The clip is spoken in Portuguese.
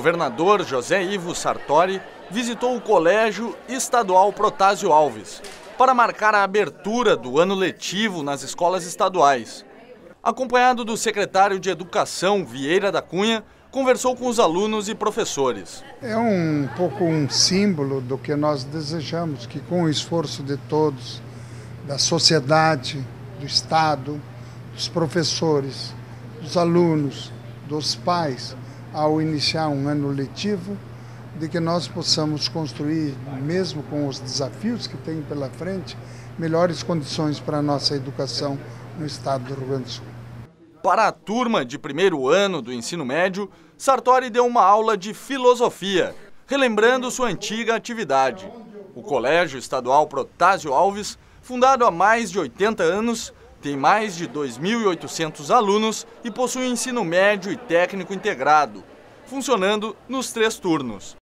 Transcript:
governador José Ivo Sartori visitou o Colégio Estadual Protásio Alves para marcar a abertura do ano letivo nas escolas estaduais. Acompanhado do secretário de Educação, Vieira da Cunha, conversou com os alunos e professores. É um pouco um símbolo do que nós desejamos, que com o esforço de todos, da sociedade, do Estado, dos professores, dos alunos, dos pais, ao iniciar um ano letivo, de que nós possamos construir, mesmo com os desafios que tem pela frente, melhores condições para a nossa educação no estado do Rio Grande do Sul. Para a turma de primeiro ano do ensino médio, Sartori deu uma aula de filosofia, relembrando sua antiga atividade. O Colégio Estadual Protásio Alves, fundado há mais de 80 anos, tem mais de 2.800 alunos e possui ensino médio e técnico integrado, funcionando nos 3 turnos.